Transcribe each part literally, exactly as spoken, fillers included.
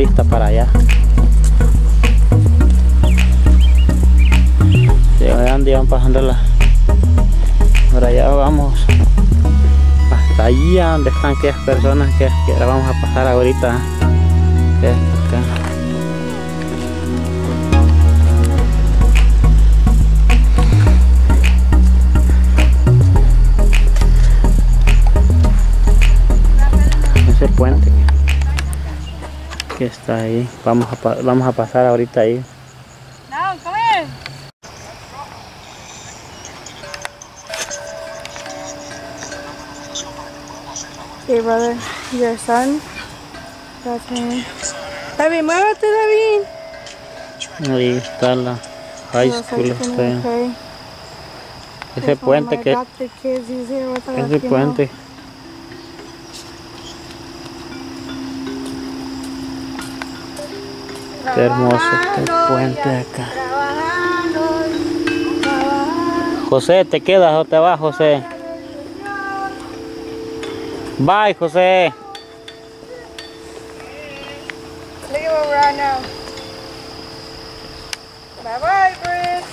vista para allá. Vean, van pasando la... Por allá vamos hasta allá donde están aquellas personas que, que ahora vamos a pasar ahorita. Que es acá. Ese puente que está ahí, vamos a, vamos a pasar ahorita ahí. Okay, brother, your son. That's me. David, muévete, David. Ahí está la high school. Está. Okay. Ese puente que... Ese puente. Qué hermoso este puente acá. José, ¿te quedas o te vas, José? Bye, José. Look at where we're at now. Bye bye, Chris.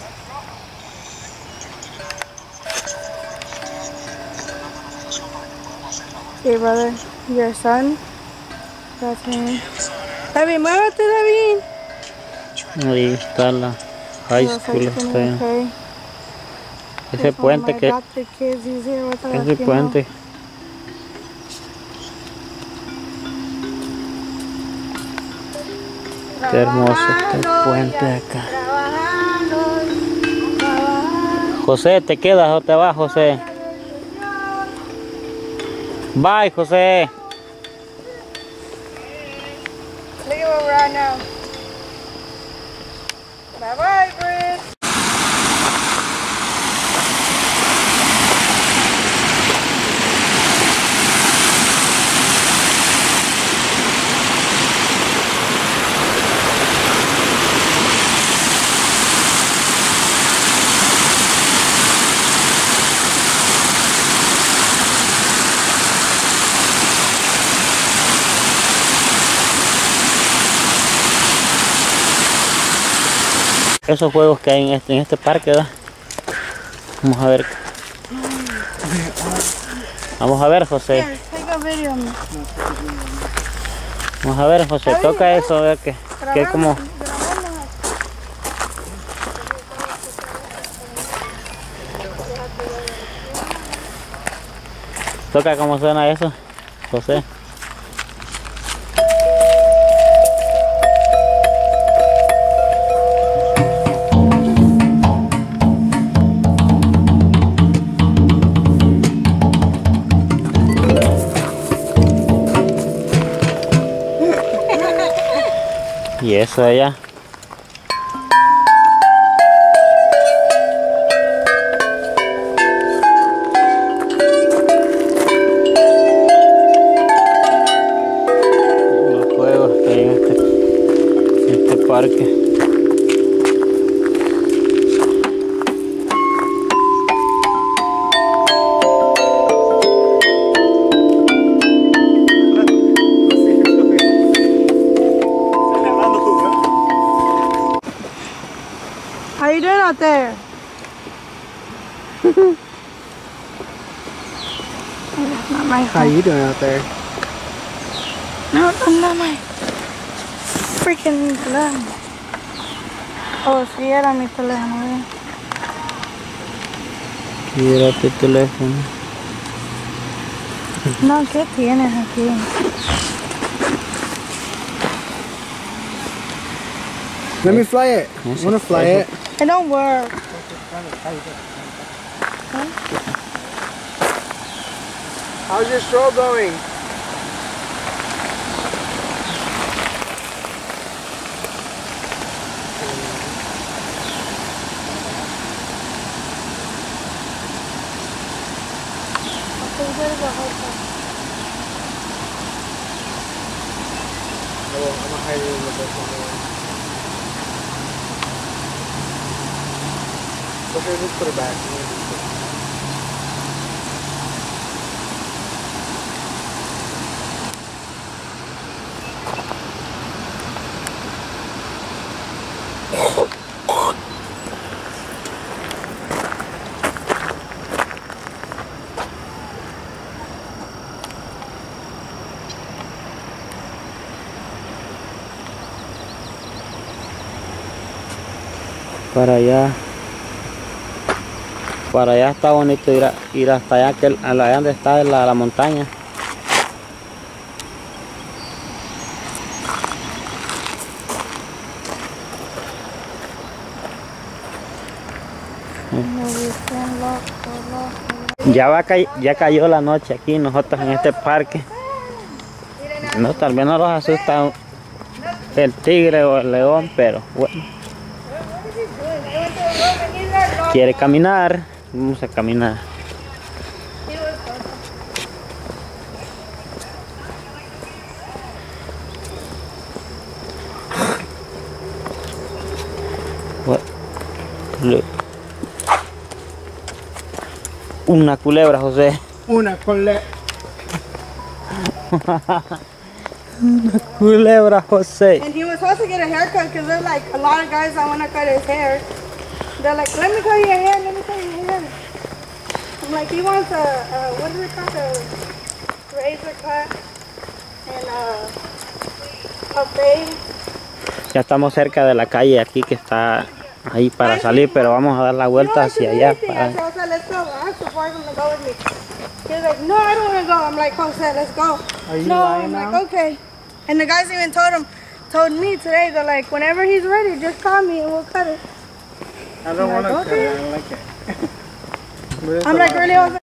Okay, brother, your son. That's me. David, muévete, David. Ahí está la high school. Está. Okay. Ese puente que... Ese puente. Qué hermoso este puente acá. José, ¿te quedas o te vas, José? Bye, José. Look at where we're at now. Bye bye, Chris. Esos juegos que hay en este, en este parque, ¿verdad? Vamos a ver. Vamos a ver, José. Vamos a ver, José. Toca eso, a ver que, que es como... Toca cómo suena eso, José. Y eso de allá. Los juegos que hay en este, en este parque. How you doing out there? That's not my How phone. you doing out there? No, that's not my freaking teléfono. Oh, sí, era mi teléfono. Mira tu teléfono. No, ¿qué tienes aquí? Let me fly it. I wanna fly it. It don't work. How's your stroll going? Oh, I'm gonna hide it in the book. Okay, let's put it back. Para allá, para allá está bonito ir, a, ir hasta allá, que allá donde está la, la montaña. Ya va a ca ya cayó la noche aquí nosotros en este parque. No, tal vez no los asusta el tigre o el león, pero bueno. Quiere caminar, vamos a caminar. What? Look. Una culebra, José. Una culebra. Una culebra, José. And he was supposed to get a haircut because there's like a lot of guys that want to cut his hair. They're like, let me cut your hair, let me cut your hair. I'm like, he wants a, a what is it called? A razor cut and a, a fade. Ya estamos cerca de la calle aquí que está ahí para salir, pero vamos a dar la vuelta hacia allá. Para... Jose, let's go. I asked Jose to go with me. He's like, no, I don't want to go. I'm like, Jose, let's go. Are you no, lying I'm now? like, okay. And the guys even told him, told me today, they're like, whenever he's ready, just call me and we'll cut it. I don't I'm want to like, cut okay. it. I don't like it. I'm like, really, Jose?